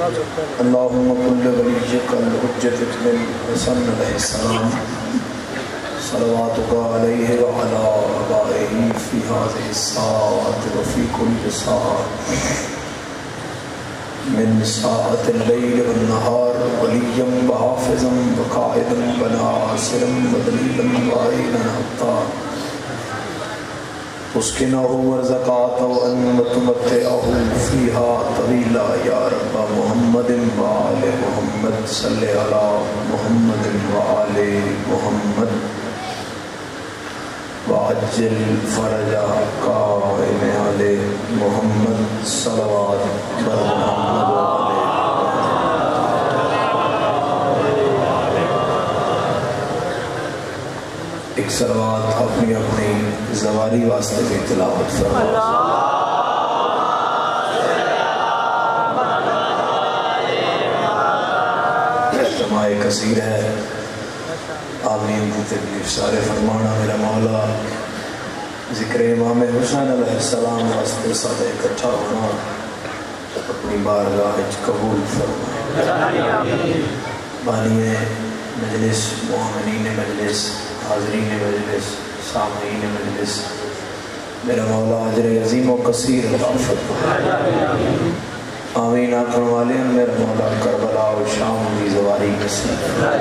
اللهم كل وليك الحجة بن الحسن علیہ السلام صلواتك عليه وعلى آبائه في هذه الساعة وفي كل ساعة من ساعة الليل والنهار وليا وحافظا وقائدا وناصرا ودليلا وعينا حتى تسكنه ورزقاته وأن تمتعه فيها طويلا يا رب محمد وآل محمد صل على محمد وآل محمد وعجل فرجا قائم على محمد صلوات محمد ایک صلوات اپنی اپنی زواری واسطے کی تلاوت فرمائے احتماء کثیر ہے آمین کی تکلیف سارے فرمانا میرا مولا ذکر امام حسین علیہ السلام واسطے ساتھ اکٹھا ہونا اپنی بارگاہ قبول فرمائے بانی مجلس مومنین مجلس حاضرین مجلس سامعین مجلس میرا مولا اجر عظیم و کثیر عطا فرمائے آمین آخر والے میرا مولا کربلا و شام کی زواری نصیب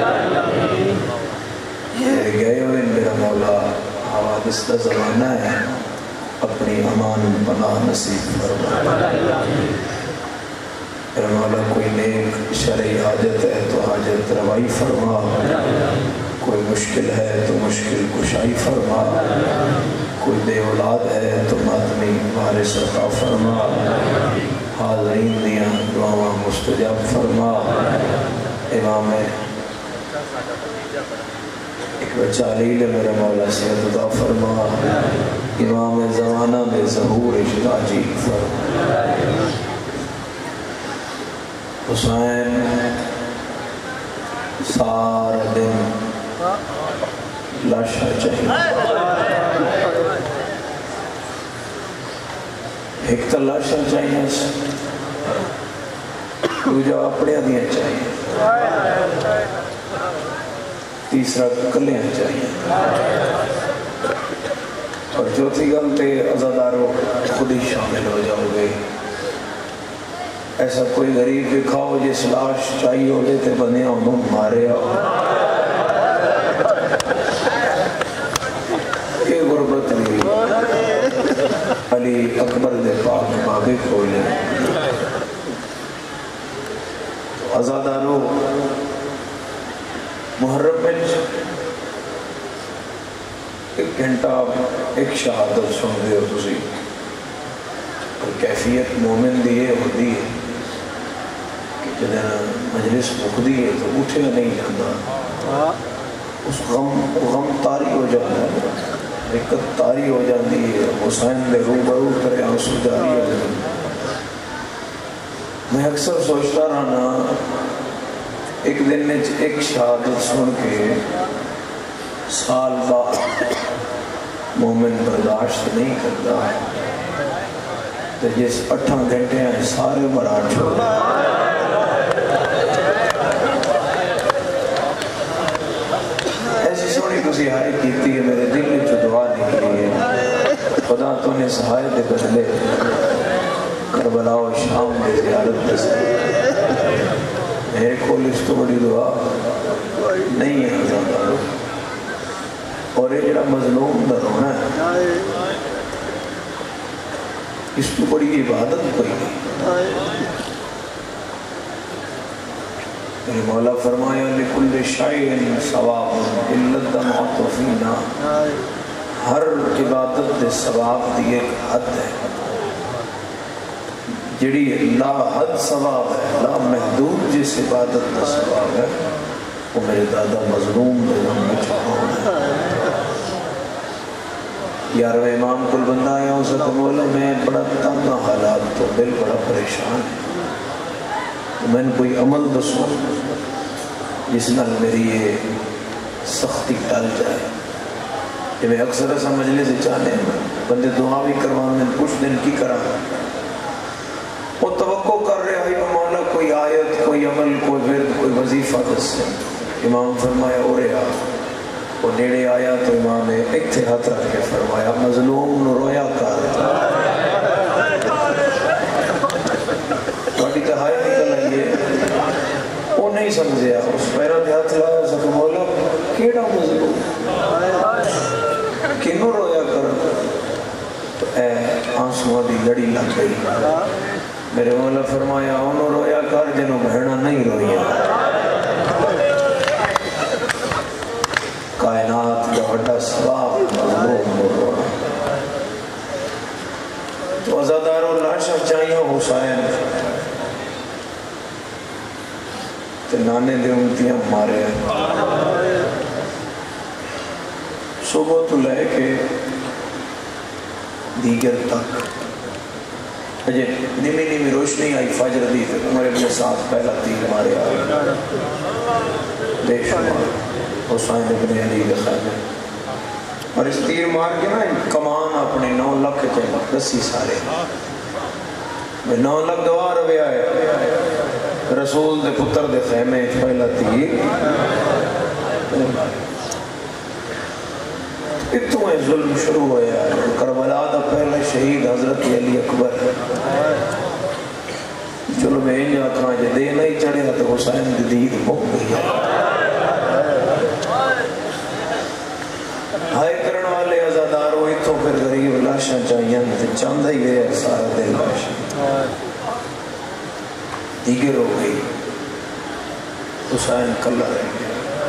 یہ گئے ہوئے میرا مولا حوادث کا زمانہ ہے اپنی امان پناہ نصیب فرمائے میرا مولا کوئی نیک شرعی حاجت ہے تو حاجت روائی فرما کوئی مشکل ہے تو مشکل کشائی فرما کوئی بے اولاد ہے تو ماتمی وارث عطا فرما حاضرین دیا دعاواں مستجاب فرما امام ایک بچہ علیل میرا مولا صحت عطا فرما امام زمانہ میں ظہور اشتاجی فرما حسین سارا دن لاشا چاہیے ایک تو لاشا چاہیے دوجا اپنے دیا چاہیے تیسرا کلیاں چاہیے اور چوتھی گل تے عزادارو خود ہی شامل ہو جاؤ گے ایسا کوئی غریب دکھاؤ جس لاش چاہیے ہو دیتے بنے انہوں مارے آؤ یہ غربت نہیں علی اکبر دے پاک بابے کھولے عزادارو محرم میں ایک گھنٹہ ایک شہادت سن دے ہو تسی اور کیفیت مومن دیئے ہوتی ہے کہ جدہ مجلس مقدی ہے تو اٹھے نہیں جاندہ اس غم تاری ہو جاتا ہے رکت تاری ہو جاتی ہے حسین دے روبرو کرے آنسو جاری ہو جاتی ہے میں اکثر سوچتا رہنا ایک دن نے ایک شہادت سن کے سال بعد مومن برداشت نہیں کرتا تو جس 8 گھنٹے ہیں سارے برات چھوڑ ایسی سونی کسی ہائی کیتی ہے میرے دل میں جو دعا نکلی ہے خدا تو نے سہائے دے بدلے کربلا و شام میں زیارت دے میرے کول اس تو بڑی دعا نہیں ہے حضرت اور یہ جڑا مظلوم دا رونا ہے اس تو بڑی عبادت کوئی نہیں میرے مولا فرمایا لِكُلِّ شَيْءٍ ثواب إِلَّا الدَّمْعَةُ فِينَا ہر عبادت دے ثواب دی ایک حد ہے جڑی لا حد ثواب ہے لا محدود جس عبادت دا ثواب ہے وہ میرے دادا مظلوم دے میں چاہوں یار وہ امام کل بندہ آیا ہوں سکتا مولا میں بڑا تنگا حالات تو دل بڑا پریشان ہے میں نے کوئی عمل دسوں جس نال میری یہ سختی ٹل جائے کہ میں اکثر ایسا مجلس سے چاہنے بندے دعا بھی کروان میں کچھ دن کی کرا وہ توقع کر رہے ہیں مولا کوئی آئے وظیفہ دسے. امام فرمایا اورے آ. وہ نیڑے آیا تو امام نے اتھے ہاتھ رکھ کے فرمایا مظلوم نو رویا کر. تھوڑی تہائی نکل آئیے. وہ نہیں سمجھیا, اس پیرہ دے ہاتھ لایا سکو مولا کیڑا مظلوم کنو رویا کر. تو اے آنسوਆਂ دی لڑی لگ گئی. میرے مولا فرمایا انہوں رویا کر جنہوں بہنہ نہیں رویا. کائنات کا بڑا ثواب مظلوم ہو رونا. تو عزاداروں لاشا چاہیوں حسین تے نانے دے امتیاں مارے صبح تو لے کے دیگر تک. اجے نیمی نیمی روشنی آئی فجر دی تے عمر ابن سعد پہلا تیر مارے آئے بے شمار حسین ابن علی کے خیمے. اور اس تیر مار کے نا کمان اپنے 9 لکھ کے دسی سارے 9 لکھ گواہ روے آئے. رسول دے پتر دے خیمے پہلا تیر اتوں ظلم شروع ہویا. کربلا دا پہلا شہید حضرت علی اکبر. چلو میں انجا کہاں جے دے نہیں چڑھے تو حسین دی دید مک گئی. ہائے کرن والے عزاداروں اتوں پھر غریب لاشاں چاہیاں تے چاندہ ہی گئے سارا دل لاشاں دیگر ہو گئی. حسین کلہ رہ گیا.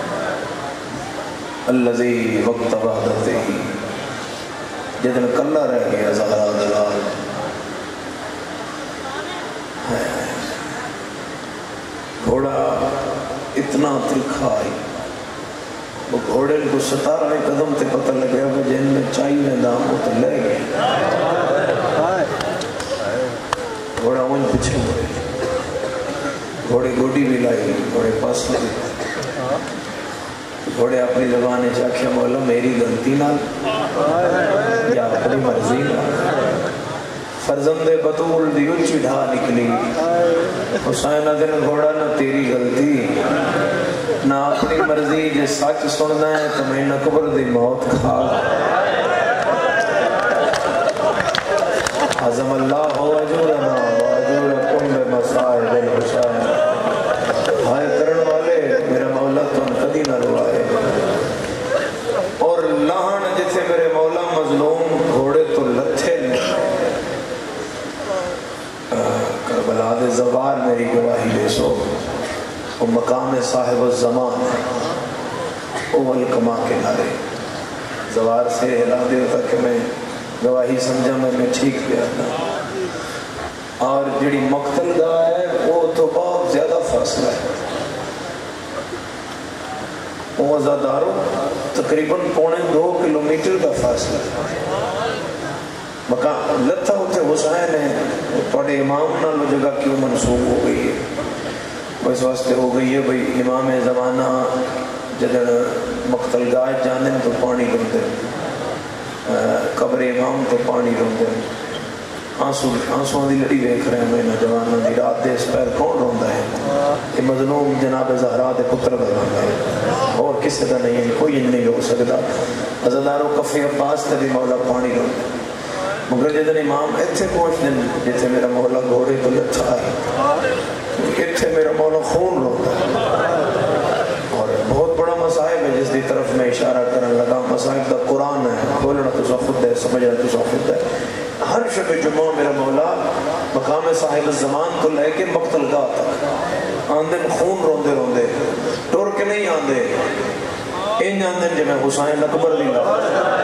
الذی وقت وحدتے ہی جدن کلہ رہ گیا زہرا دلال. گھوڑا اتنا تلکھا آئی. وہ گھوڑے کو 17 قدم تے پتہ لگیا کہ جن میں چاہیے دام وہ تو لے گئے. گھوڑا ان پچھے ہوئے. گھوڑے گوڑی بھی لائی, گھوڑے پاس لگے. گھوڑے اپنی زبانے چاکھیا مولا میری غلطی نہ یا اپنی مرضی نہ. فرزند بطول دی اچھی ڈھا نکلی. حسین دن گھوڑا نہ تیری غلطی نہ اپنی مرضی. جے سچ سننا ہے تو میں اکبر دی موت کھا. عظم اللہ ہو اجورنا واجورکم بمصائب الحسین. ہائے کرن والے میرا مولا تم کدی نہ روائے. اور لہن جتھے میرے مولا مظلوم گھوڑے تو لتھے نے. کربلا دے زوار میری گواہی دے سو. وہ مقام صاحب الزمان ہے. اول کما کے نارے زوار سے ہلا دے ہوتا کہ میں گواہی سمجھا میں ٹھیک پیا تھا. اور جڑی مقتل گاہ ہے وہ تو بہت زیادہ فاصلہ ہے. وہ عزاداروں تقریباً 2.25 کلومیٹر کا فاصلہ ہے. مقام لتھا ہوتے حسین ہے. توڑے امام نہ لو جگہ کیوں منسوب ہو گئی ہے؟ اس واسطے ہو گئی ہے بھئی امام زمانہ جدن مقتل گاہ جانن تو پانی رندے, قبر امام تو پانی رندے. آنسوں دی لڑی ویکھ رہے ہیں میں نوجوانوں دی. رات دے اس پیر کون روندا ہے؟ یہ مظلوم جناب زہرا دے پتر دا روندا ہے, اور کسی دا نہیں ہے. کوئی نہیں ہو سکتا. عزاداروں کفی عباس تے بھی مولا پانی روندا. مگر جدن امام ایتھے پہنچ دن جتھے میرا مولا گھوڑے تو لٹھا ہے, ایتھے میرا مولا خون روندا. اور بہت بڑا مصائب ہے جس دی طرف میں اشارہ کرنے لگا. مصائب دا قرآن ہے, کھولنا تو خود ہے, سمجھنا تو خود ہے. ہر شب جمعہ میرا مولا مقام صاحب الزمان کو لے کے مقتل گاہ تک آندن خون روندے روندے ٹور کے نہیں آندے. ان آندن جو میں حسین اکبر دی لا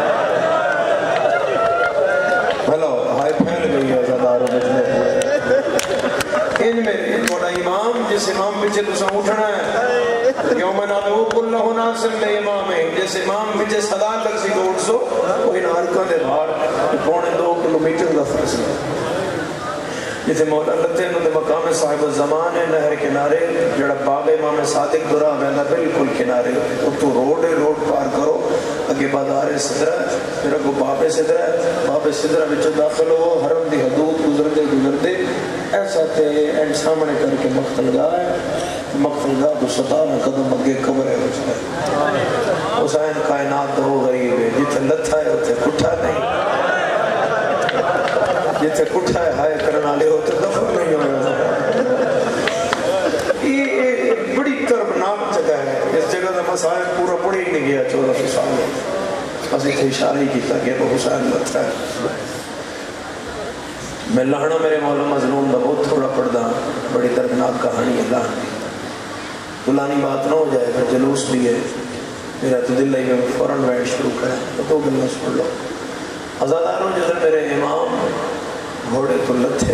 بھلو ہائے پھیل گئی ہے عزاداروں بجنے ہوئے. ان میں تھوڑا امام جس امام پیچھے تو سا اٹھنا ہے یوم ندعو کل اناس بامامہم. جس امام پیچھے صدا تک سی دوڑ سو وہ ان حرکت دے باہر 2.25 کلومیٹر کا فاصلہ. جتھے مولا لتے انہوں نے مقام صاحب الزمان ہے نہر کنارے جڑا باب امام صادق درہ بہنا بالکل کنارے. اتو روڈ ہے, روڈ پار کرو اگے بازار صدرہ پھر اگو باب صدرہ. باب صدرہ بچو داخل ہو حرم دی حدود گزردے ایسا تے اینڈ سامنے کر کے مقتل گاہ ہے، مقتل گاہ تو 17 قدم اگے قبر ہے حسین۔ حسین کائنات تو ہو غریب ہے، جتھے لتھا ہے اتھے کٹھا نہیں، جتھے کٹھا ہے ہائے کرنا لے ہوتے دفن نہیں ہوئے۔ یہ بڑی کربناک جگہ ہے، اس جگہ کا مسائل پورا پڑی نہیں گیا 1400 سال میں، بس اتنے اشارہ ہی کیتا گیا وہ حسین لتھا ہے۔ میں لہنا میرے مولا مظلوم دا بہت تھوڑا پڑھدا، بڑی دردناک کہانی ہے لہن دی، دلانی بات نہ ہو جائے پھر جلوس بھی ہے، میرا تو دل لئی میں فوراً ویٹ شروع کرے تو گلنا سن لو۔ عزاداروں جیسے میرے امام گھوڑے تو لتھے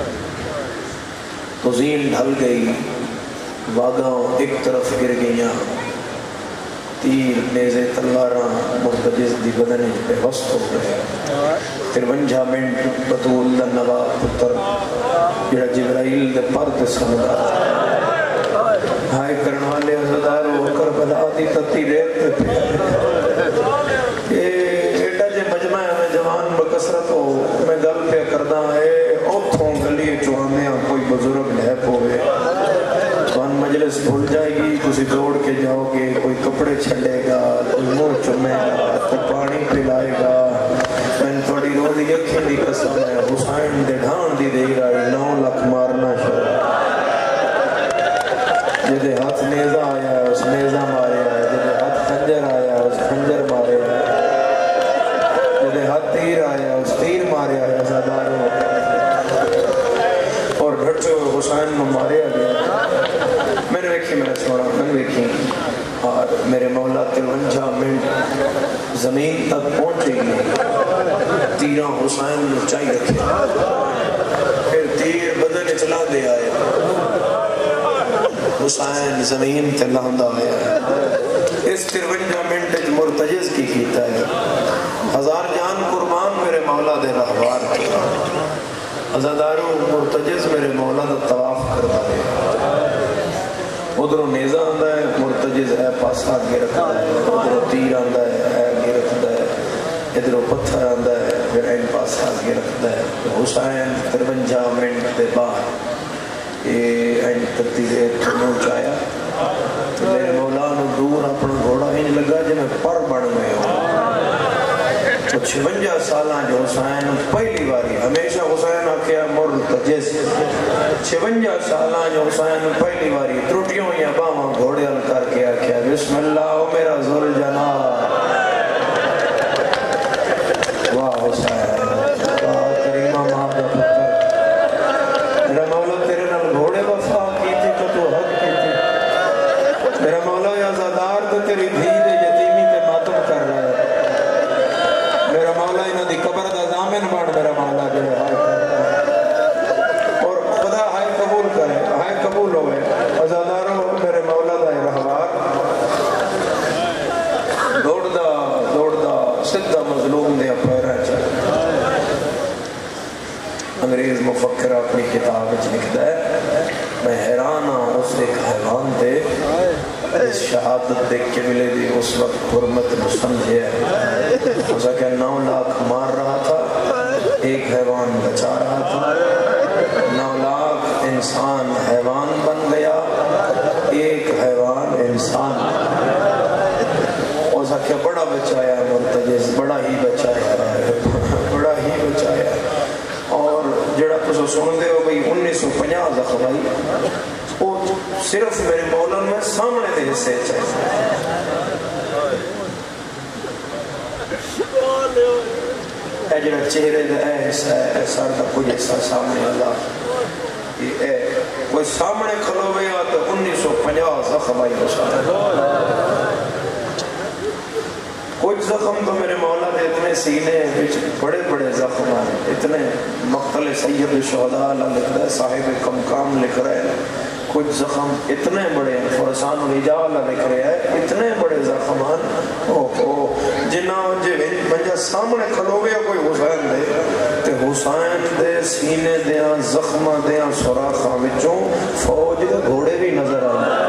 تو زین ڈھل گئی، واگاں ایک طرف گر گئیاں، تیر نیزے تلواراں مرتجز دی بدن پہ وسط ہو گئے۔ 53 منٹ بطول دا نواب پتر جڑا جبرائیل دے پرد سمجھا ہائے کرن والے عزاداروں کربلا دی تتی ریت پہ ایڈا جے مجمع ہمیں جوان بکسرت ہو، میں گل پہ کردہ ہے اوتھوں گلی چوہمیاں کوئی بزرگ لے پوے، مجلس بھول جائے گی، تسی دوڑ کے جاؤ گے، کوئی کپڑے چھڑے گا، کوئی منہ چمے گا، کوئی پانی پلائے گا۔ میں تھوڑی رو دی اکھیں دی قسم ہے، حسین دے ڈھان دی دے گئی 9 لاکھ مارنا شروع۔ جدے ہاتھ نیزہ آیا ہے اس نیزہ مارے آئے، جدے ہاتھ خنجر آیا ہے اس خنجر مارے آئے، جدے ہاتھ تیر آیا ہے اس تیر مارے آئے عزاداروں، اور ڈھٹے ہوئے حسین میں مارے آگیا۔ میں نے دیکھی، میں نے چھوڑا، میں نے دیکھی، اور میرے مولا 53 منٹ زمین تک پہنچے گی، تیرہ حسین نے چاہی رکھے، پھر تیر بدن چلا دے آئے، حسین زمین تے لاندہ آیا۔ اس 53 منٹ مرتجز کی کیتا ہے، 1000 جان قربان میرے مولا دے رہوار کے، عزاداروں مرتجز میرے مولا دا طواف کرتا ہے، ادھروں نیزہ آندہ ہے، مرتجز اے پاسا آگے رکھتا ہے، ادھروں تیر آندہ ہے، اے آگے رکھتا ہے، ادھروں پتھر آندہ ہے، پھر این پاسا آگے رکھتا ہے۔ حسین 53 منٹ دے بعد یہ این ترتیرے تھنو چایا، میرے مولا نو دور اپنا گھوڑا ہی لگا جی میں پر بڑھ گئے ہوں۔ 56 سالاں جو حسین پہلی باری، ہمیشہ حسین آکھیا مرتجز، 56 سالاں جو حسین پہلی باری ترٹیوں یا باہاں گھوڑے ہل کر کے آکھیا بسم اللہ او میرا ذل جلال، واہ حسین، واہ کریمہ ماں دا پتر، میرا مولا تیرے نال گھوڑے وفا کی تھی تو تو حق کی تھی، میرا مولا یا زادار تو تیری دھی دے یتیمی تے ماتم کر رہا ہے، میرا مولا انہاں دی قبر دا ضامن بن میرا مولا جو ہائے کرتا ہے، اور خدا ہائے قبول کرے، ہائے قبول ہوئے۔ عزاداروں میرے مولا دا رہوار دوڑدا سدھا مظلوم دے پیراں چ۔ انگریز مفکر اپنی کتاب وچ لکھدا ہے، میں حیران ہوں اس ایک حیوان دے اس شہادت دیکھ کے ملے دی اس وقت حرمت نو سمجھے ہے، اسا کہ 9 لاکھ مار رہا تھا، ایک حیوان بچا رہا تھا، 9 لاکھ انسان حیوان بن گیا، ایک حیوان انسان، اسا کہ بڑا بچایا مرتجز، بڑا ہی بچایا، بڑا ہی بچایا۔ اور جڑا تسو سن دے ہو بھئی 1950 زخم آئی، وہ صرف میرے مولا میں سامنے دے حصے چاہیے، اے جڑا چہرے دے اے حصہ ہے، اے سر دا کچھ حصہ سامنے اللہ، اے کوئی سامنے کھلو گیا تو 1950 زخم آئی ہو سکتا۔ کچھ زخم تو میرے مولا دے اتنے سینے بڑے بڑے زخم آئے، اتنے مقتل سید الشہداء لکھتا ہے، صاحب کمکام لکھ رہے ہیں، کچھ زخم اتنے بڑے ہیں، فرسان الرجال لکھ رہے ہیں، اتنے بڑے زخم ہیں، جنہاں منجا سامنے کھلو گیا کوئی حسین دے، تے حسین دے سینے دیاں زخمہ دیاں سوراخاں وچوں فوج دے گھوڑے بھی نظر آئے۔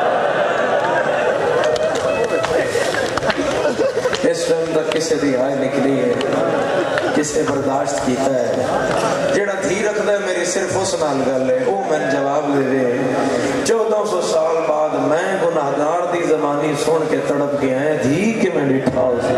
اس ٹائم تک کسے دی آئے نکلی ہے، کسے برداشت کیتا ہے، جڑا دھی رکھدا ہے میری صرف اس نال گل ہے، وہ میں جواب دے دے 1400 سال بعد میں گناہگار دی زبانی سن کے تڑپ گیا ہے، دھی کہ میں ڈٹھا اسی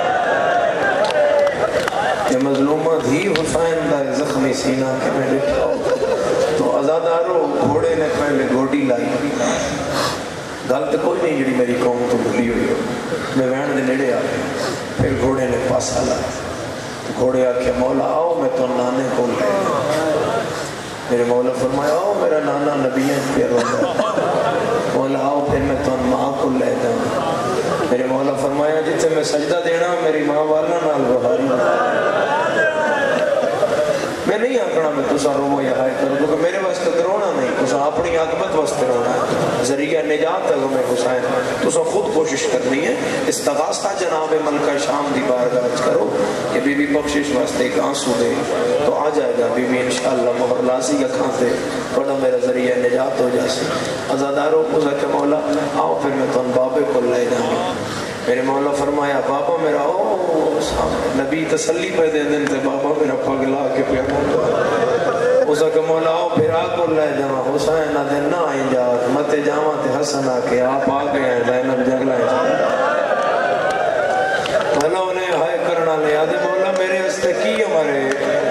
کہ مظلومہ دھی حسین دا زخمی سینہ کہ میں ڈٹھا. تو ازادارو گھوڑے نے پہلے گوڈی لائی، گل تو کوئی نہیں جڑی میری قوم تو بھلی ہوئی ہو. میں وین دے نیڑے آ گیا، پھر گھوڑے نے پاسا لایا. گھوڑے آکھے مولا آؤ میں تو نانے کو لے. میرے مولا فرمایا آؤ میرا نانا نبیاں پہ روتا. مولا آؤ پھر میں تو ماں کو لے جاؤں. میرے مولا فرمایا جتے میں سجدہ دینا میری ماں والا نال بہاری. میں نہیں آکھنا میں تسا رو یا ہائے کرو، کیونکہ میرے واسطے رونا نہیں، تسا اپنی عاقبت واسطے رونا ہے. ذریعہ نجات ہے غم حسین، تسا خود کوشش کرنی ہے. استغاثہ جناب ملکہ شام دی بارگاہ کرو کہ بی بی بخشش واسطے ایک آنسو دے تو آ جائے گا. بی بی انشاءاللہ مہر لاسی اکھاں سے بڑا میرا ذریعہ نجات ہو جاسی. ازاداروں کو کہ مولا آؤ پھر میں تم بابے کو لے جاؤں. میرے مولا فرمایا بابا میرا او نبی تسلی پہ دے دن تے بابا میرا پگلا کے پہ اسا کہ مولا آؤ پھر آکو لے جاؤں. حسین نہ دے نہ آئی جاؤں متے جاؤں تے حسن آکے آپ آگئے ہیں زینب جگلہ ہیں. مولا انہیں ہائے کرنا لے آدھے مولا میرے ہستے کی ہمارے.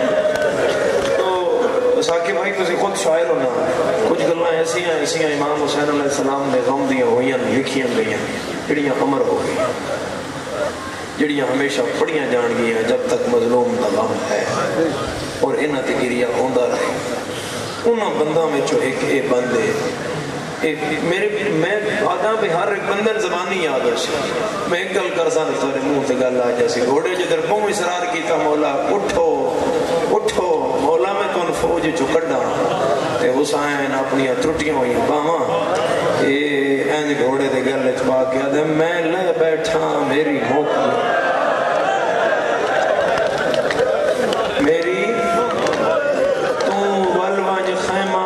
تو ساکہ بھائی تسی خود شاعر ہونا، کچھ گلنا ایسی ہیں امام حسین علیہ السلام نے غم دیاں ہوئیاں لکھیاں گئیاں جڑیاں امر ہو گئی، جڑیاں ہمیشہ پڑھیاں جان گئیاں جب تک مظلوم دا غم ہے اور انہاں تے گریہ ہوندا رہے. انہاں بندہ میں جو ایک اے بندے میں آدھا بھی ہر ایک بندن زبانی یاد ہے. میں ایک گل کرسا تو تھوڑے منہ تے گل آ جیسی. گھوڑے جدھر بہوں اصرار کیتا مولا اٹھو اٹھو مولا میں تو فوج چو کڈا تے حسین اپنی ترٹیاں ہوئی باواں این گھوڑے دے گل وچ پا کے آدھے میں لے بیٹھا میری موقع میری تو ولوج خیمہ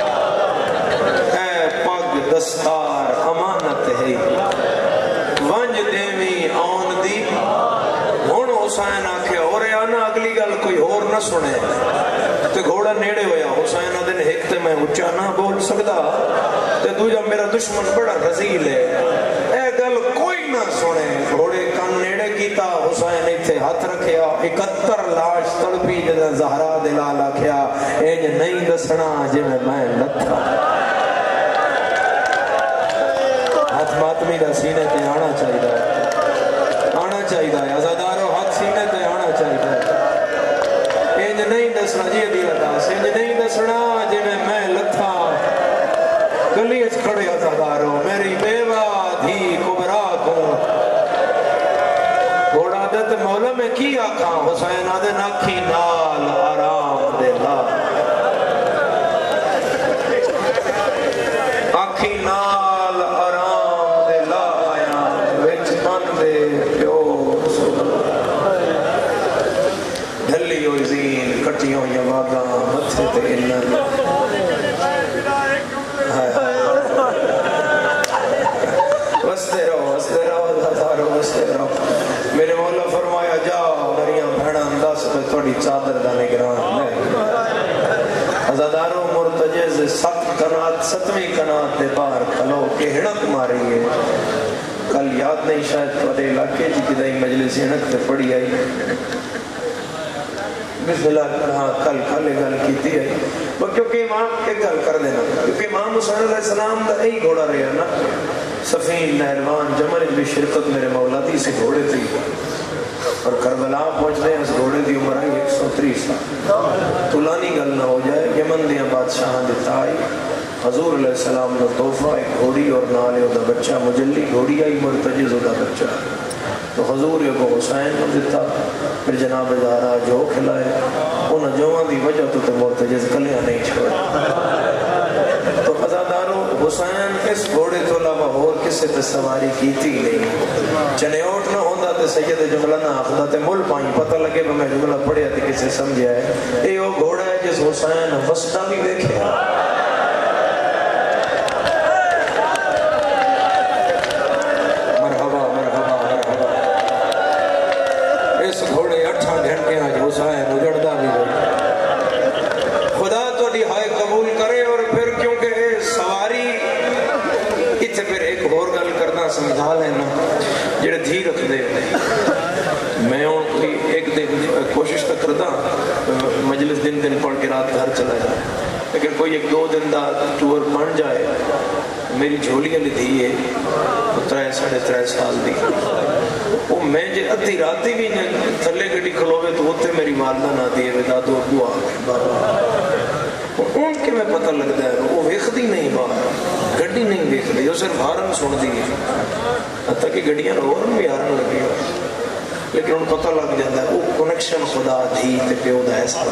اے پگ دستار امانت ہے ونج دیوی آن دی. ہن حسین آکھے اور آنا اگلی گل کوئی اور نہ سنے تے گھوڑا نیڑے ہویا. حسین دن ایک تے میں اچھا نہ بول سکتا تے دوجا میرا دشمن بڑا رزیل ہے اے گل کوئی نہ سنے. گھوڑے کن نیڑے کیتا حسین ایتھے ہاتھ رکھیا 71 لاش تڑپی جدہ زہرا دلال آکھیا انج نہیں دسنا جے میں لتھا. ہاتھ ماتمی دا سینے تے آنا چاہیے ازادارو ہاتھ سینے تے آنا چاہیے. انج نہیں دسنا جی ادھی لداس انج نہیں دسنا جی میں لتھا. گلی اچ کھڑے ازادارو میری بیوہ دھی کبرا کو گھوڑا دت مولا میں کی آکھاں. حسین آدھے ناکھی نال آرام دے لا آکھی نال آرام دے لا آیا وچ من دے پیو ڈھلی ہوئی زین کٹی ہوئی واداں متھے تے انن وستے رہو ہزاروں وستے رہو. میرے مولا فرمایا جاؤ میریاں بھیڑاں دس میں تھوڑی چادر دا نگران ہے. ازاداروں مرتجز 7 کنات 7ویں کنات دے باہر کھلو کے ہڑک ماری ہے. کل یاد نہیں شاید تھوڑے علاقے جی کدائی مجلس ہڑک تے پڑی آئی بسم اللہ ہاں کل کھلے گل کیتی ہے کیونکہ امام ایک گل کر دینا کیونکہ امام حسین علیہ السلام دا ای گھوڑا رہا نا سفین نہروان جمل بھی شرکت میرے مولا دی سے گھوڑے تھی اور کربلا پہنچ رہے ہیں اس گھوڑے دی عمر آئی 130 سال. طولانی گل نہ ہو جائے یمن دیا بادشاہ دیتا آئی حضور علیہ السلام کا تحفہ ایک گھوڑی اور نالے دا بچہ مجلی گھوڑی آئی مرتجز دا بچہ تو حضور کو حسین کو دیتا. پھر جناب زہرا جو کھلائے ان جوان دی وجہ تو مرتجز کلیاں نہیں چھوڑا. تو ازاداروں حسین اس گھوڑے تو علاوہ اور کسے تے سواری کیتی نہیں. چنیوٹ نہ ہوندہ تے سید جملہ نہ آخدہ تے مل پائیں پتہ لگے میں جملہ پڑھیا تے کسے سمجھا ہے اے وہ گھوڑا ہے جس حسین وسطہ بھی دیکھے. اس گھوڑے 8 گھنٹے آج حسین اجڑتا بھی ہوئی سمجھا لینا جڑے دھی رکھ دے میں ایک دن کوشش تو کرتا مجلس دن پڑھ کے رات گھر چلا جائے لیکن کوئی 1-2 دن دا ٹور بن جائے میری جھولی والی دھی ہے 3-3.5 سال دی وہ میں جے ادھی راتی بھی تھلے گڈی کھلوے تو ہوتے میری والدہ نہ دیے وے دادو ابو آ گئے بابا ان کے میں پتہ لگتا ہے وہ ویکھدی نہیں باہر گڈی نہیں ویکھدی وہ صرف ہارن سن دی حتیٰ کہ گڈیاں اور بھی ہارن لگی ہو لیکن ان پتہ لگ جاتا ہے وہ کنیکشن خدا دھی تے پیو دا ایسا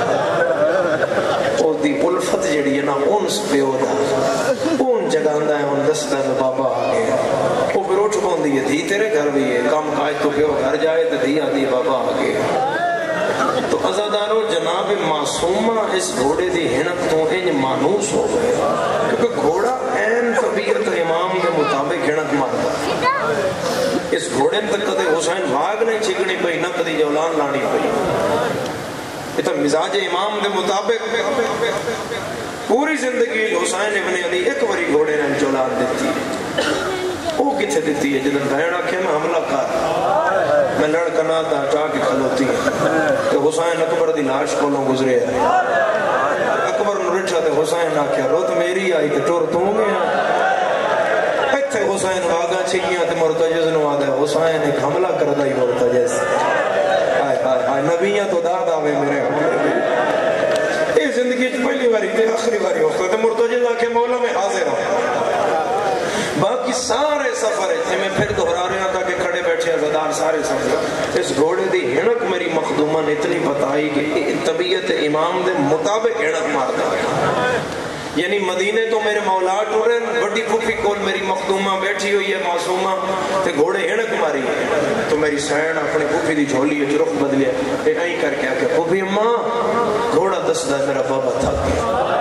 وہ دی الفت جڑی ہے نا انس پیو دا ان جگاندہ ہے ان دستا ہے بابا آ گیا وہ پھر اٹھ کون دی ہے دھی تیرے گھر بھی ہے کام کاج تو پیو گھر جائے تو دھی آدھی بابا آ گیا تو عزادارو جناب معصومہ اس گھوڑے دی ہنک تو انج مانوس ہو گئے کیونکہ گھوڑا این طبیعت امام کے مطابق ہنک مارتا اس گھوڑے تک کدے حسین بھاگ نہیں چھکنی پئی نہ کدی جولان لانی پئی یہ تو مزاج امام کے مطابق پوری زندگی حسین ابن علی ایک باری گھوڑے نے جولان دیتی وہ کتھے دیتی ہے جدن بہن آکھے میں حملہ کر میں لڑکنا دا چاہ کے کھلوتی ہے کہ حسین اکبر دی لاش کولوں گزرے ہے اکبر نرچہ تے حسین آکھے روت میری آئی تے ٹور تو گیا ایتھے حسین آگا چھکیاں تے مرتجز نو آدھے حسین ایک حملہ کردہ ہی مرتجز نبیاں تو داد آوے میرے حملے یہ زندگی پہلی باری تے آخری باری ہوتا تے مرتجز آکھے مولا میں حاضر ہوں باقی سارے سفر تھے میں پھر دہرا رہا تھا کہ کھڑے بیٹھے عزادار سارے سفر اس گھوڑے دی ہنک میری مخدومہ نے اتنی بتائی کہ طبیعت امام دے مطابق ہنک مارتا ہے یعنی مدینے تو میرے مولا ٹورے بڑی پھوپھی کول میری مخدومہ بیٹھی ہوئی ہے معصومہ تے گھوڑے ہنک ماری تو میری سین اپنی پھوپھی دی جھولی ہے رخ بدلیا ایک آئی کر کے آکے پھوپھی اماں گھوڑا دستا ہے میرا بابا تھک گیا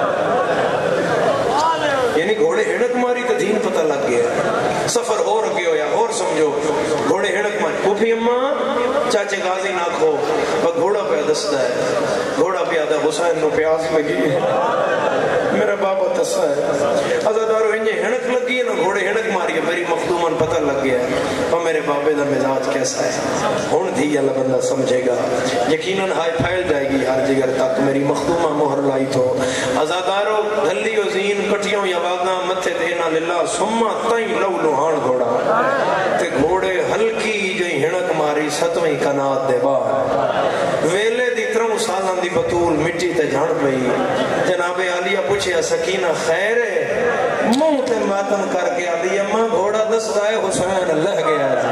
یعنی گھوڑے ہنک ماری تو دین پتہ لگ گیا سفر ہو رکھے ہو یا اور سمجھو گھوڑے ہنک ماری پھوپھی اماں چاچے غازی نہ کھو پر گھوڑا پہ دستا ہے گھوڑا پہ آدھا حسین نو پیاس لگی میرا بابا تسا ہے عزادارو انجھے ہنک لگی ہے نا گھوڑے ہنک ماری ہے میری مخدومن پتہ لگ گیا اور میرے بابے دا مزاج کیسا ہے ہون دھی اللہ بندہ سمجھے گا یقیناً ہائی پھیل جائے گی ہر جگر تک میری مخدومہ مہر لائی تو عزادارو دھلی و زین کٹیوں یا باغاں متھے دینا للہ سمہ تائیں لو لوہان گھوڑا تے گھوڑے ہلکی جئی ہنک ماری ستویں کنات دے باہر ویلے دی تروں سالان دی بطول مٹی تے جھڑ پئی جناب عالیہ پوچھے سکینہ خیر ہے منہ تے ماتم کر کے آدھی اماں گھوڑا دستا ہے حسین لہ گیا جی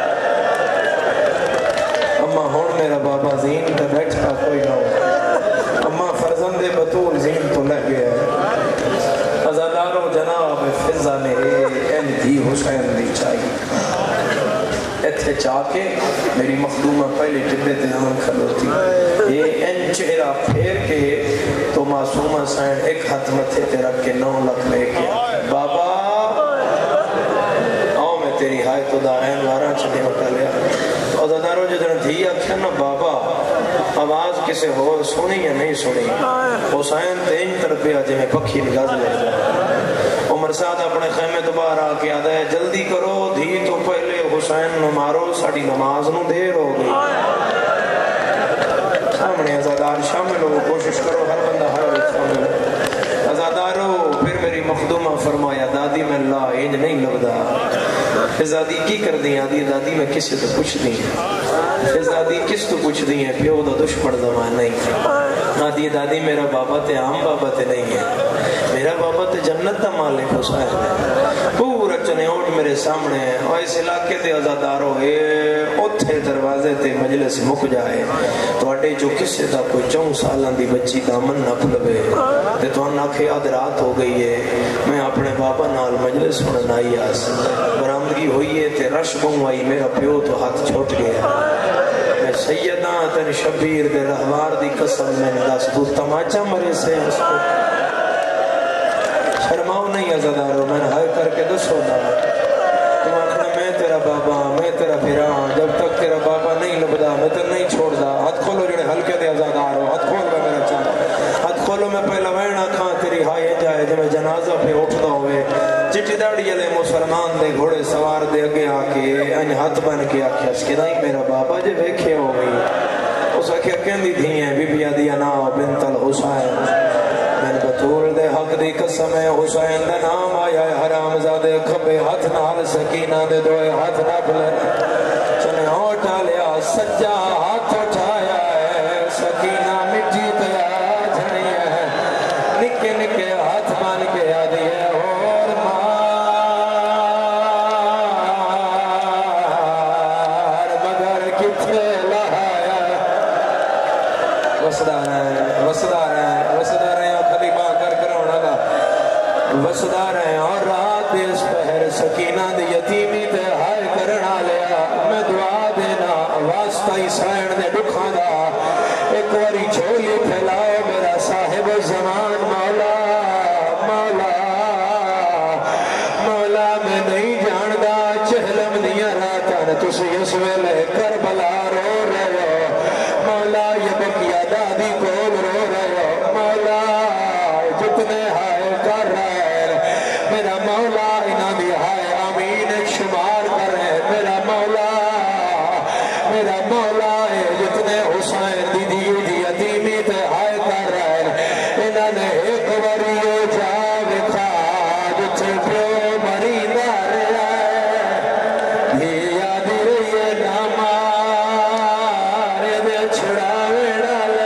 اماں ہون میرا بابا زین تے بیٹھا کوئی نہ ہو اماں فرزند بطول زین تو لہ گیا ہے عزادارو جناب فضا نے این دی حسین دی چاہیے ایتھے چاہ کے میری مخدومہ پہلے ٹبے تے ہم کھلوتی یہ این چہرہ پھیر کے تو معصومہ سائن ایک ہاتھ متھے تے رکھ کے 9 لکھ لے کے بابا آؤ میں تیری ہائے تو دا این وارا چنے ہوتا لیا تو عزادارو جو جنہ دھی اکھیا نا بابا آواز کسے ہو سنی یا نہیں سنی حسین تین طرفے آجے میں پکھی نگاز لے عمر سعد اپنے خیمے تو باہر آکے آدھا ہے جلدی کرو دھی تو پہلے حسین نو مارو ساڑی نماز نو دیر ہو گئی سامنے عزادار شامل ہو کوشش کرو ہر بندہ ہر وقت شامل عزادارو پھر میری مخدومہ فرمایا دادی میں اللہ انج نہیں لگدا دادی کی کر دی آدھی دادی میں کسی تو پوچھ دی دادی کس تو پوچھ دی ہے پیو دا دشمن زمان نہیں آدھی دادی میرا بابا تے عام بابا تے نہیں ہے میرا بابا تے جنت دا مالک حسین ہے پورا چنیوٹ میرے سامنے ہے اور اس علاقے تے عزادارو اتھے دروازے تے مجلس مک جائے تو اڈے جو کسے دا کوئی 4 سالان دی بچی دامن نہ پلوے تے تو ناکھے آدھ رات ہو گئی ہے میں اپنے بابا نال مجلس سنن آئی آس برامدگی ہوئی ہے تے رش بہوں آئی میرا پیو تو ہاتھ چھوٹ گیا میں سیدہ تن شبیر دے رہوار دی قسم میں دس تو تماچا مرے سے اس کو شرماؤ نہیں عزادارو میں ہائے کر کے دسو دا تم آخنا میں تیرا بابا میں تیرا پھران جب تک تیرا بابا نہیں لبدا میں تر نہیں چھوڑ دا ہاتھ کھولو جڑے ہلکے دے عزادارو ہاتھ کھول میں میرا چاہتا ہاتھ کھولو میں پہلا وین آکھاں تیری ہائے جائے جب میں جنازہ پہ اٹھتا ہوئے چٹی داڑی علیہ مسلمان دے گھوڑے سوار دے اگے آکے انج ہاتھ بن کے آکھیا اس کے دائی میرا بابا جے ویکھے ہوئی اس آکھیا کہندی دھی ہیں بی بی آدیا ناو بنت الحسین میں بطول دے حق دی قسم ہے حسین دا نام آیا ہے حرام زادے کھبے ہاتھ نال سکینہ دے دوئے ہاتھ نہ بلے چنے اٹھا لیا سجا ہاتھ اٹھایا ہے سکینہ مٹی پہ آ جھڑی ہے نکے نکے ہاتھ مان کے آدھی ہے اور مار مگر کتھے لہایا وسدار ہے وسدار ہے وسدار ہے خلیبہ کر کرونا گا وسدار ہے اور رات اس پہر سکینہ دی یتیمی تے ہائے کرنا لیا میں دعا دینا واسطہ اسرائیل نے دکھا دا ایک واری جھولی پھیلاؤ میرا صاحب زمان مولا مولا مولا میں نہیں جاندہ چہلم دیا راتاں تسی اس ویلے کربلا رو رہے ہو مولا یہ بکیا دادی کول رو رہے ہو مولا جتنے ہائے کر رہے میرا مولا انہاں دی ہائے آمین شمار کرے میرا مولا جتنے حسین دی دیو دی یتیمی تے ہائے کر رہے انہاں نے ایک وریو جا وکھا جتھے پیو مری نہ رہے دھیا دی رہی نامارے دے چھڑاوے ڈالے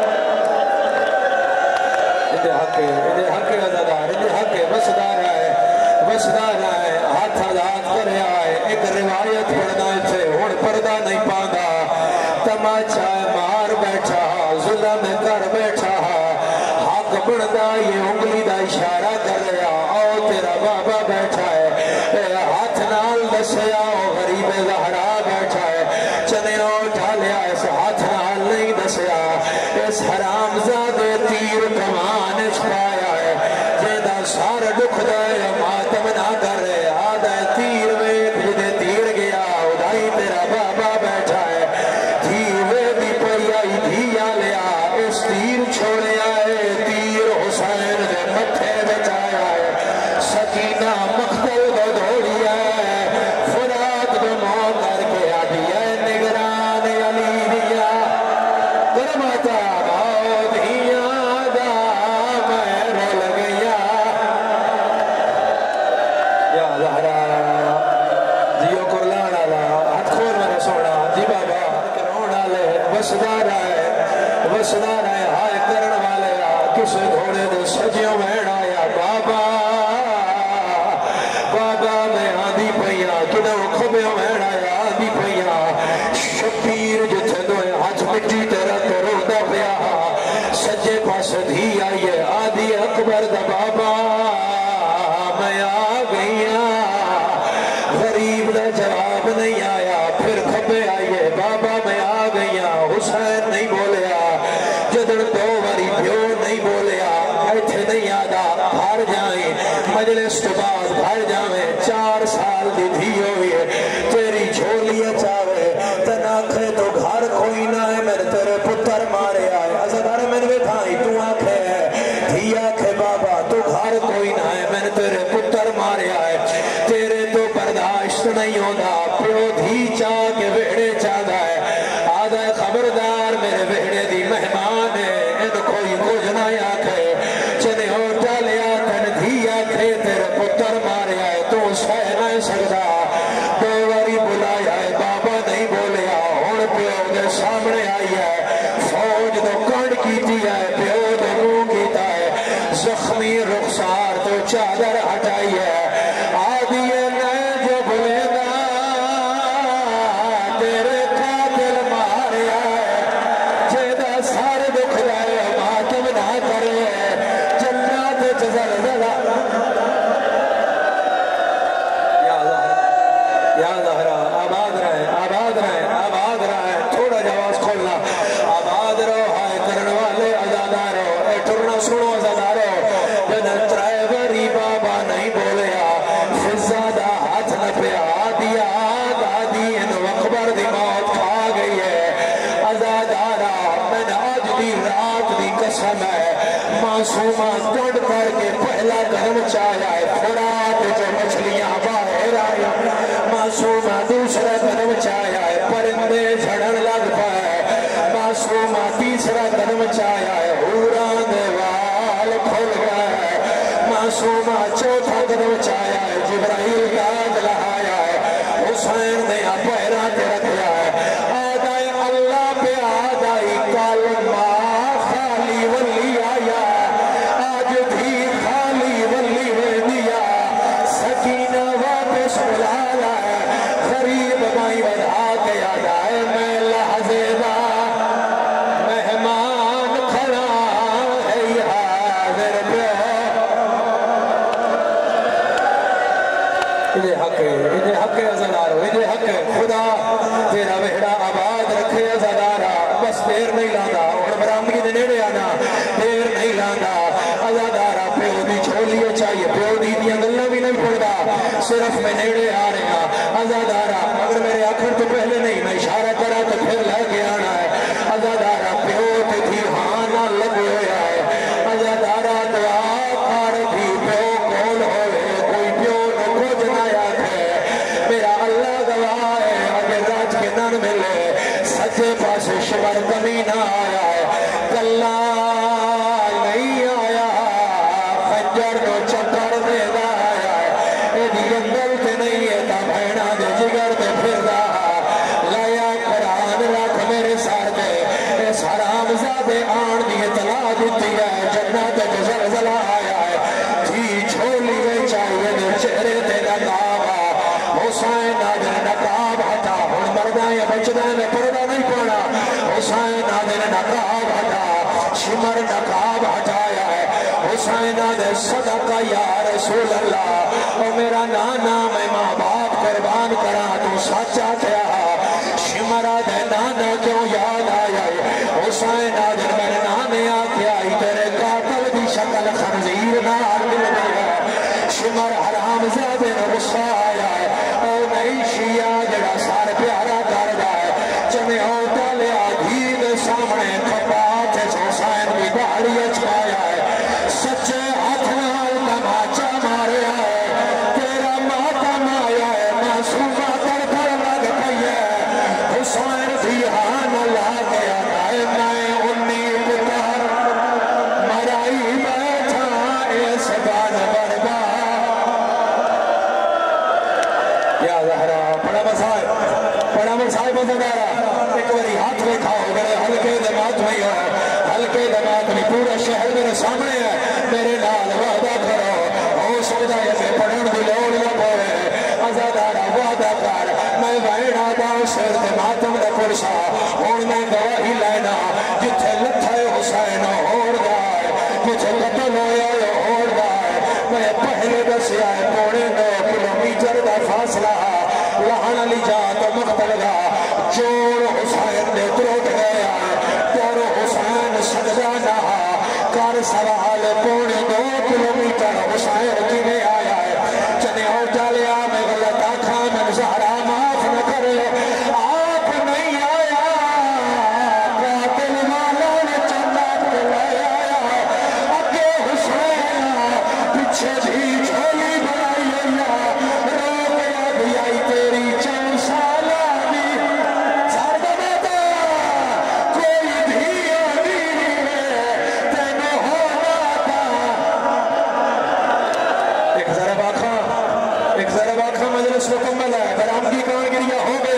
اندے حق عزادار اندے حق وسدار ہے ہاتھ آزاد کرے آئے ایک روایت پڑھنا تھے ہون پردہ نہیں پاندہ تماچا مار بیٹھا ظلم کر بیٹھا حق بڑھدا یہ انگلی دا اشارہ کر رہا آؤ تیرا بابا بیٹھا ہے ہاتھ نال دسیا غریب زہرا بیٹھا ہے چنے اٹھا لیا اس ہاتھ نال نہیں دسیا اس حرام زادے تیر کمان چھپایا ہے جیدہ سار دکھ دے ماتم نہ کر رہے آدھے تیر ویک جدے تیر گیا ادھائی تیرا بابا بیٹھا ہے دھیوے بھی پریائی دھیا لیا اس تیر چھوڑے آئے تیر حسین دے مٹھے بچایا ہے سکینہ مختل دو دوڑی ہے فرات دو موت کر کے آدھی ہے نگران علی دیا کرمتا بہت ہی آدھا میں رول گیا یا زہرا جیو قرلان آلا ہاتھ کھول میں رسونا جی بابا کرونا لے وسدار ہے ہائے کرن والے کس گھوڑے دے سجیوں میں آیا بابا میں آدھی پہیا کدھو کھبیوں میں آیا آدھی پہیا شبیر جتھے دوئے ہاتھ مٹی تیرا تو روڑا پیا سجے پاس دھی آئیے آدھی اکبر دا بابا میں آ گئیا غریب دا جواب نہیں آیا پھر کھبے آئیے بابا میں آ گئیا حسین نہیں بولیا جدڑ دو واری پیو نہیں بولیا ایتھے نہیں آدھا بھار جائیں مجلس تو بعد بھار جائیں 4 سال دی دھی ہوئی تیری جھولیاں چاہے تناکھے تو گھر کوئی نہ ہے میرے تیرے پتر مارے آئے عزدار میں نے بیٹھائی تو آنکھے ہے دھی آنکھے بابا تو گھر کوئی نہ ہے میں نے تیرے پتر مارے آئے تیرے تو برداشت نہیں ہوتا پیو دھی چاہ کے ویڑے چاہتا ہے آدھا خبردار میرے ویڑے دی مہمان ہے ان کوئی کچھ نہ آکھے چنے ہوتا لیا تن دھی آکھے تیرے پتر مارے آئے تو سہ نہ سکتا دو واری بلایا ہے بابا نہیں بولیا ہون پیو دے سامنے آئی ہے فوج دو کنڈ کیتی ہے پیو دے منہ کیتا ہے زخمی رخسار تو چادر ہٹائی ہے آدھی نئے جو بلینا تیرے قاتل مارے آئے جیدہ سارے دکھ رہے ماتم نہ کرے جنات جزر زلہ یا زہرا آباد رہے تھوڑا جواز کھولنا آباد رہو ہائے کرن والے ازادارو اے ٹرنا سنو ازادارو جنر ٹرائیوری بابا نہیں بولیا فزادہ ہاتھ نہ پہ آدیا آدھی ان وقبر دی موت کھا گئی ہے ازادارا میں نے آج دی رات دی قسم ہے معصومہ کنڈ کر کے پہلا قدم چاہیا ہے فرات معصومہ چوتھا قدم چایا ہے جبرائیل داد لہایا ہے حسین نے پیرا تے رکھیا ہے آدھائی اللہ پہ آدھائی کالما خالی ولی آیا آج بھی خالی ولی وردیا سکینہ واپس بلالا ہے غریب مائی بدھا کے آدھائی میں لحظے دا مہمان کھڑا ہے حاضر پہ ادھے حق ہے ازادارو ادھے حق ہے خدا تیرا وحڑا آباد رکھے ازادارا بس دیر نہیں لانا اور برامگی دے نیڑے آنا دیر نہیں لانا ازادارا پیو دی چھولیے چاہیے پیو دی دیا گلنا بھی نہیں پڑھتا صرف میں نیڑے آ رہے ہیں ازادارا اگر میرے آخر تو پہلے نہیں میں اشارہ کرا تو پھر لے کے آنا ہے ازادارا پیو تے تھی ہانا لگے ہویا ہے ازادارا دعا کار تھی پیو کول ہوئے کوئی پیو نہ کچھ نہ یاد ہے میرا اللہ گواہ ہے اگر راج کے نان ملے سچے پاس شمر کمی نہ آیا ہے کلا نہیں آیا خنجر کو چکر دے دا آیا ہے ایدی انگل تے نہیں ہے تا بھینا دے جگر تے پھر دا لایا قرآن رکھ میرے سار دے اس حرام زادے آن دی اطلاع دیتی ہے جنت کے زلزلہ آیا ہے تھی چھولی گئی چاہیے دے چہرے تے نقاب حسین نادر نقاب ہٹا ہن مردائیں بچدائیں میں پردہ نہیں پڑا حسین نادر نقاب ہٹا شمر نقاب ہٹایا ہے حسین نادر صدقہ یا رسول اللہ اور میرا نانا میں ماں باپ قربان کرا تو سچا کیا شمر دے نانا کیوں یاد آیا ہے حسین نادر میرے نانے آکے آئی تیرے قاتل دی شکل خنزیر نہ مل گیا شمر حرام زادے نے غصہ آیا ہے او نہیں شیعہ جڑا سار پیارا کر جائے چنے ہوتا لے آدھی دے سامنے کھپا تھے حسین کی داڑھی اچھایا ہے سچے ہاتھ نال تماچا مارے ہے تیرا ماتم آیا ہے معصومہ تڑپڑ لگ پئی ہے حسین دھیان لا کے آتا ہے میں انی پتر مرائی بیٹھا اس بان بربا یا زہرا پڑا مسائب ازدارا ایک باری ہاتھ میں کھاؤ میرے ہلکے دمات میں ہو ہلکے دمات میں پورا شہر میرے سامنے ہے میرے نال وعدہ کرو ہو سکتا ہے کہ پڑھن دی لوڑ نہ پوے ازادارا وعدہ کر میں ویڑا دا سر ماتم دا پرسا ہون میں گواہی لینا جتھے لتھے حسین ہوڑ گائے جتھے قتل ہویا ہوڑ گائے میں پہلے دسیا ہے پونے 9 کلومیٹر دا فاصلہ لہن علی جا تو مقتل گا جوڑ حسین دے تروٹ گیا پیارو حسین سجدہ نہ کار سوال پونے 2 کلومیٹر حسین کی میں آیا ہے چنے ہو ڈالیا میں غلط آنکھا میں زہرا معاف نہ کرے آپ نہیں آیا قاتل والا نے چندہ پہ لے آیا اگے حسین پیچھے بھی جھولی بنائی رو گیا بھی آئی تیری چند سالہ بھی ساردہ باتا کوئی بھی آگی ہے تینو ہونا تھا ایک ذرا باکھا مجلس مکمل ہے برامگی کانگریہ ہو گیا